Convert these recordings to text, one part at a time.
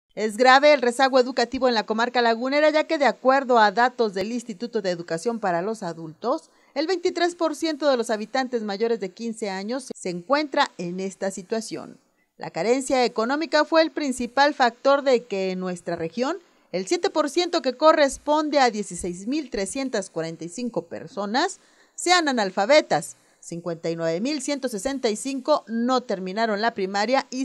Es grave el rezago educativo en la comarca lagunera, ya que de acuerdo a datos del Instituto de Educación para los Adultos, el 23% de los habitantes mayores de 15 años se encuentra en esta situación. La carencia económica fue el principal factor de que en nuestra región, el 7%, que corresponde a 16.345 personas, sean analfabetas, 59.165 no terminaron la primaria y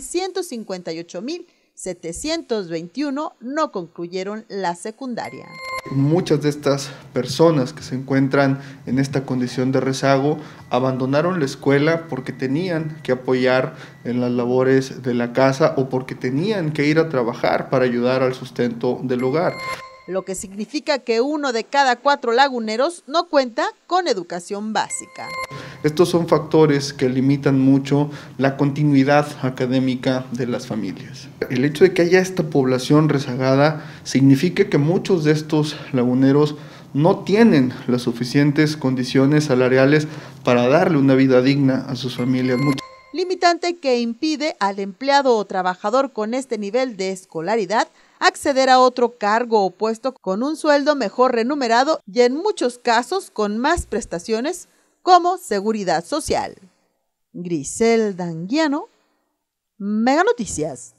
158.721 no concluyeron la secundaria. Muchas de estas personas que se encuentran en esta condición de rezago abandonaron la escuela porque tenían que apoyar en las labores de la casa o porque tenían que ir a trabajar para ayudar al sustento del hogar. Lo que significa que 1 de cada 4 laguneros no cuenta con educación básica. Estos son factores que limitan mucho la continuidad académica de las familias. El hecho de que haya esta población rezagada significa que muchos de estos laguneros no tienen las suficientes condiciones salariales para darle una vida digna a sus familias. Limitante que impide al empleado o trabajador con este nivel de escolaridad acceder a otro cargo o puesto con un sueldo mejor remunerado y en muchos casos con más prestaciones como seguridad social. Griselda Anguiano, Mega Noticias.